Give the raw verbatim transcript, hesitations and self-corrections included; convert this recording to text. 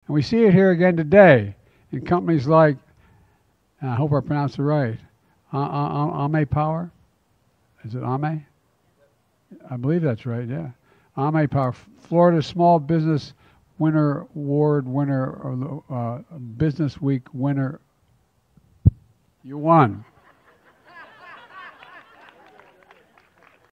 And we see it here again today in companies like, and I hope I pronounced it right, Ame Power. Is it Ame? I believe that's right, yeah. Ame Power, Florida Small Business Winner Award winner, or uh, Business Week winner. You won.